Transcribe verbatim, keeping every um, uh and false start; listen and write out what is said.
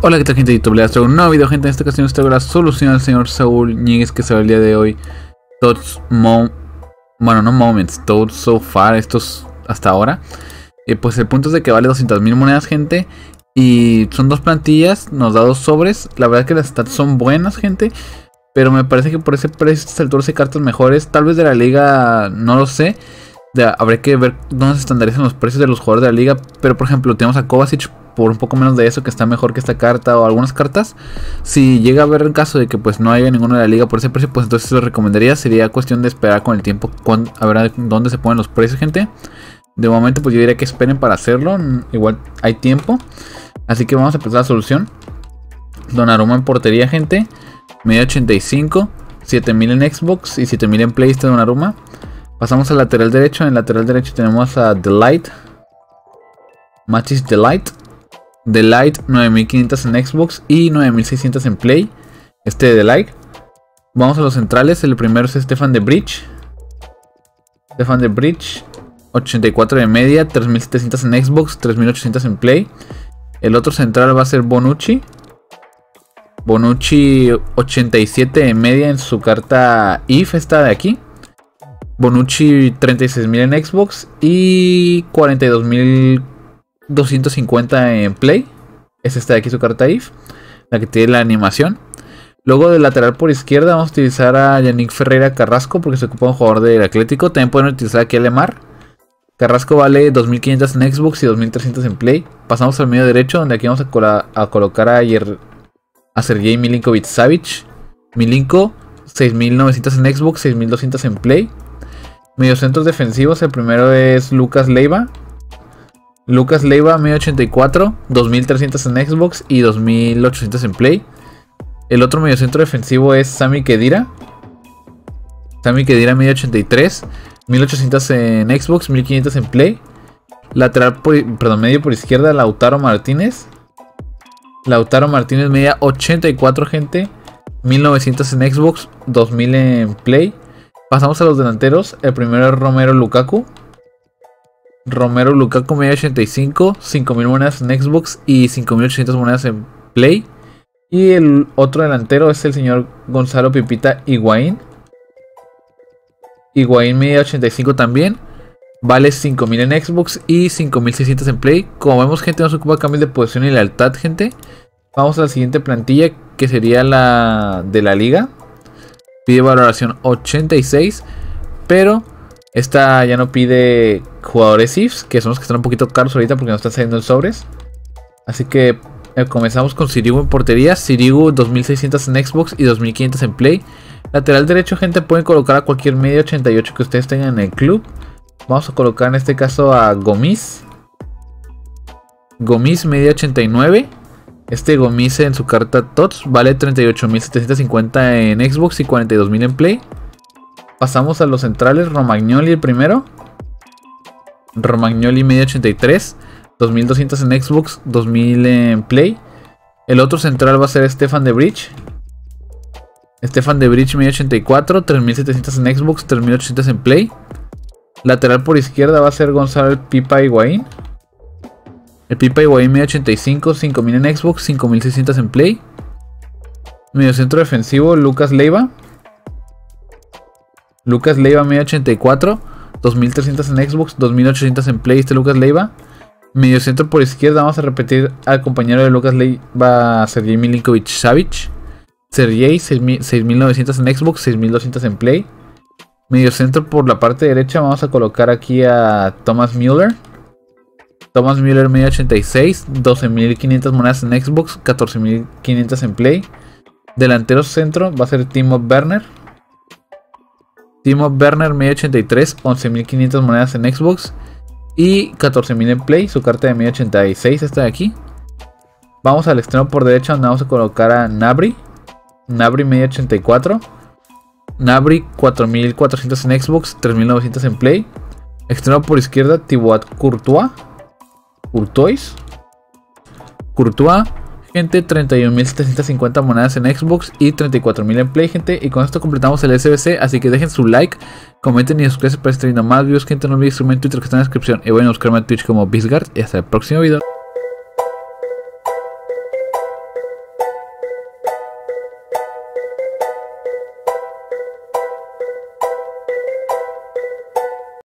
Hola, ¿qué tal, gente de YouTube? Les traigo un nuevo video, gente. En esta ocasión les traigo la solución al señor Saúl Ñíguez, que se va el día de hoy. Todos mo Bueno, no moments, todos so far, estos hasta ahora. Y pues el punto es de que vale doscientas mil monedas, gente. Y son dos plantillas, nos da dos sobres. La verdad que las stats son buenas, gente. Pero me parece que por ese precio, estas alturas hay cartas mejores. Tal vez de la liga, no lo sé. De, habría que ver dónde se estandarizan los precios de los jugadores de la liga. Pero por ejemplo, tenemos a Kovacic por un poco menos de eso, que está mejor que esta carta o algunas cartas. Si llega a haber el caso de que pues no haya ninguno de la liga por ese precio, pues entonces lo recomendaría. Sería cuestión de esperar con el tiempo con, a ver dónde se ponen los precios, gente. De momento pues yo diría que esperen para hacerlo. Igual hay tiempo. Así que vamos a empezar la solución. Donnarumma en portería, gente. Media ochenta y cinco. siete mil en Xbox y siete mil en Play de Donnarumma. Pasamos al lateral derecho. En el lateral derecho tenemos a Delight. Matches Delight. Delight nueve mil quinientos en Xbox y nueve mil seiscientos en Play. Este de Delight. Vamos a los centrales. El primero es Stefan de Vrij. Stefan de Vrij. ochenta y cuatro de media. tres mil setecientos en Xbox. tres mil ochocientos en Play. El otro central va a ser Bonucci. Bonucci ochenta y siete de media en su carta I F, esta de aquí. Bonucci treinta y seis mil en Xbox y cuarenta y dos mil doscientos cincuenta en Play. Es esta de aquí su carta I F, la que tiene la animación. Luego de lateral por izquierda vamos a utilizar a Yannick Ferreira Carrasco, porque se ocupa un jugador del Atlético. También pueden utilizar aquí a Lemar. Carrasco vale dos mil quinientos en Xbox y dos mil trescientos en Play. Pasamos al medio derecho, donde aquí vamos a, cola a colocar a, a Sergei Milinkovic-Savic. Milinko, seis mil novecientos en Xbox, seis mil doscientos en Play. Mediocentros defensivos, el primero es Lucas Leiva. Lucas Leiva, medio ochenta y cuatro, dos mil trescientos en Xbox y dos mil ochocientos en Play. El otro mediocentro defensivo es Sami Khedira. Sami Khedira, medio ochenta y tres, mil ochocientos en Xbox, mil quinientos en Play. Lateral por, perdón, medio por izquierda, Lautaro Martínez. Lautaro Martínez, media ochenta y cuatro, gente. mil novecientos en Xbox, dos mil en Play. Pasamos a los delanteros. El primero es Romelu Lukaku. Romelu Lukaku, media ochenta y cinco, cinco mil monedas en Xbox y cinco mil ochocientas monedas en Play. Y el otro delantero es el señor Gonzalo Pipita Higuaín. Higuaín, media ochenta y cinco también. Vale cinco mil en Xbox y cinco mil seiscientos en Play. Como vemos, gente, no se ocupa cambios de posición y lealtad, gente. Vamos a la siguiente plantilla, que sería la de la liga. Pide valoración ochenta y seis, pero esta ya no pide jugadores I Fs, que son los que están un poquito caros ahorita porque no están saliendo en sobres. Así que eh, comenzamos con Sirigu en portería. Sirigu, dos mil seiscientos en Xbox y dos mil quinientos en Play. Lateral derecho, gente, pueden colocar a cualquier media ochenta y ocho que ustedes tengan en el club. Vamos a colocar en este caso a Gomis. Gomis, media ochenta y nueve. Este Gomis en su carta T O T S vale treinta y ocho mil setecientos cincuenta en Xbox y cuarenta y dos mil en Play. Pasamos a los centrales. Romagnoli el primero. Romagnoli, media ochenta y tres, dos mil doscientos en Xbox, dos mil en Play. El otro central va a ser Stefan de Vrij. Stefan de Vrij, media ochenta y cuatro, tres mil setecientos en Xbox, tres mil ochocientos en Play. Lateral por izquierda va a ser Gonzalo Pipa Higuaín. El Pipa Higuaín, media ochenta y cinco, cinco mil en Xbox, cinco mil seiscientos en Play. Mediocentro defensivo, Lucas Leiva. Lucas Leiva, media ochenta y cuatro, dos mil trescientos en Xbox, dos mil ochocientos en Play. Este Lucas Leiva. Mediocentro por izquierda, vamos a repetir al compañero de Lucas Leiva, Sergei Milinkovic-Savic. Sergei, seis mil novecientos en Xbox, seis mil doscientos en Play. Mediocentro por la parte derecha, vamos a colocar aquí a Thomas Müller. Thomas Müller, media ochenta y seis, doce mil quinientas monedas en Xbox, catorce mil quinientos en Play. Delantero centro va a ser Timo Werner. Timo Werner, media ochenta y tres, once mil quinientas monedas en Xbox y catorce mil en Play. Su carta de media ochenta y seis está de aquí. Vamos al extremo por derecha, donde vamos a colocar a Gnabry. Gnabry, media ochenta y cuatro. Gnabry, cuatro mil cuatrocientos en Xbox, tres mil novecientos en Play. Extremo por izquierda, Thibaut Courtois. Courtois. Courtois, gente, treinta y un mil setecientos cincuenta monedas en Xbox y treinta y cuatro mil en Play, gente. Y con esto completamos el S B C. Así que dejen su like, comenten y suscríbanse para estar viendo más videos, gente. No olviden seguirme en Twitter, que está en la descripción. Y vayan a buscarme en Twitch como Bisgard. Y hasta el próximo video.